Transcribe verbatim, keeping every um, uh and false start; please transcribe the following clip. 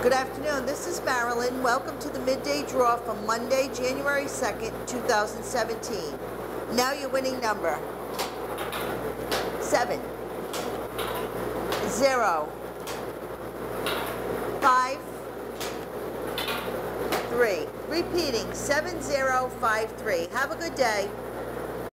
Good afternoon, this is Marilyn. Welcome to the midday draw for Monday, January second, two thousand seventeen. Now your winning number. Seven. Zero. Five. Three. Repeating, seven zero five three. Have a good day.